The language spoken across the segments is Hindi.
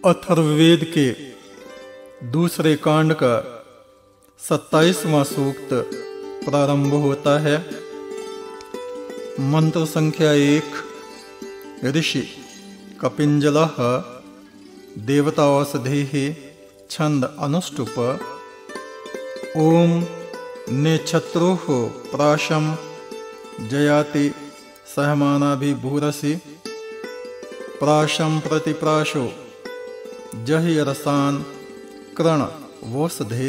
अथर्ववेद के दूसरे कांड का 27वां सूक्त प्रारंभ होता है। मंत्र संख्या 1। ऋषि कपिंजलः देवता औषधेः छंद अनुष्टुप। ओम नेच्छत्रोः प्राशं जयाति सहमानाभिभूरसि प्राशं प्रतिप्राशो जहि रसान कृण वोषधे।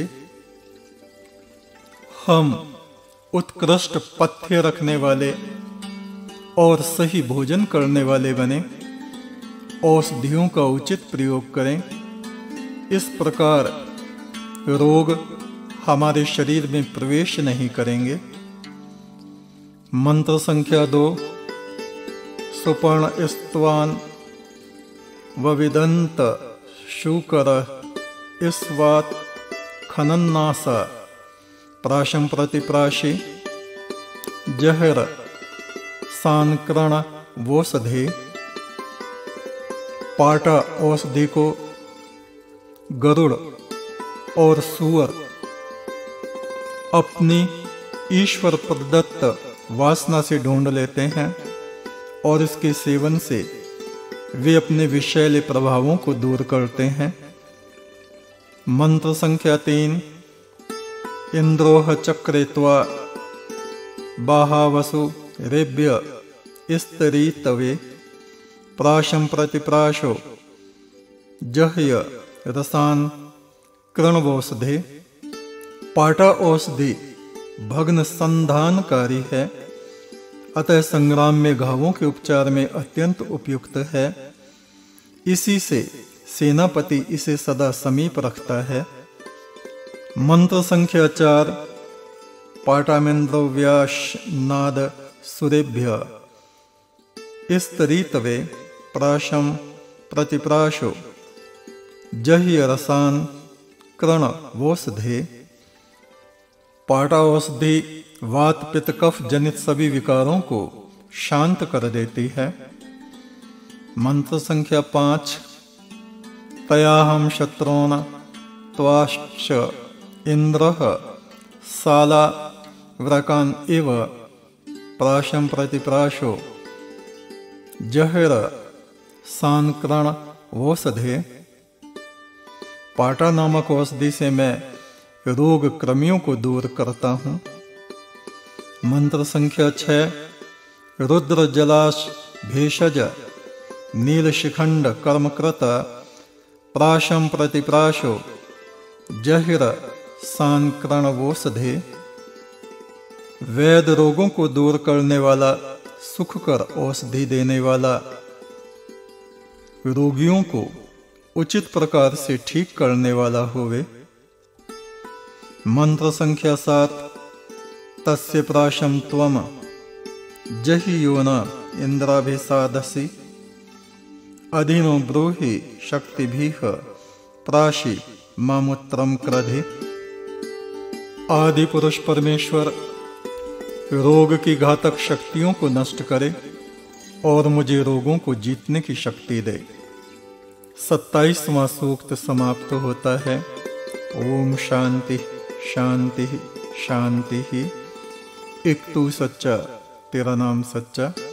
हम उत्कृष्ट पथ्य रखने वाले और सही भोजन करने वाले बने, औषधियों का उचित प्रयोग करें। इस प्रकार रोग हमारे शरीर में प्रवेश नहीं करेंगे। मंत्र संख्या 2। सुपर्ण स्तवान वविदंत शूकर इस्वात खनन्नासा प्राशं प्रतिप्राशि जहर सांकरण वोषधे। पाटा औषधि को गरुड़ और सूअर अपनी ईश्वर प्रदत्त वासना से ढूंढ लेते हैं और इसके सेवन से वे अपने विषैले प्रभावों को दूर करते हैं। मंत्र संख्या 3। इंद्रोह चक्रे त्वा बाहावसु रेभ्य स्तरीतवे प्राशं प्रतिप्राशो जह्य रसान कृणवौषधे। पाटा औषधि भग्न संधानकारी है, अतः संग्राम में घावों के उपचार में अत्यंत उपयुक्त है। इसी से सेनापति इसे सदा समीप रखता है। मंत्र संख्या 4। पाटामेन्द्रो व्यास नाद सुरेभ्य स्तरीतवे प्राशं प्रतिप्राशो जह्य रसान कृण वोषधे। पाटा औषधि वात पित्त कफ जनित सभी विकारों को शांत कर देती है। मंत्र संख्या 5। तयाहम शत्रून् त्वाश्च इंद्रः साला व्रकान इव प्राशं प्रतिप्राशो जहर सांकरण वोषधे। पाटा नामक औषधि से मैं रोग क्रमियों को दूर करता हूँ। मंत्र संख्या 6। रुद्र जलाश भेषज नील शिखंड कर्मकृत प्राशं प्रतिप्राशो जहिर सांकरण वोषधे। वैद रोगों को दूर करने वाला, सुखकर औषधि देने वाला, रोगियों को उचित प्रकार से ठीक करने वाला होवे। मंत्र संख्या 7। तस्य प्राशं त्वम जहि योन इंद्राभिसादसि अधिनो ब्रूहि शक्तिभिः प्राशि मामुत्रम क्रधि। आदि पुरुष परमेश्वर रोग की घातक शक्तियों को नष्ट करे और मुझे रोगों को जीतने की शक्ति दे। 27वां सूक्त समाप्त होता है। ओम शांति शांति शांति। एक तू सच्चा, तेरा नाम सच्चा।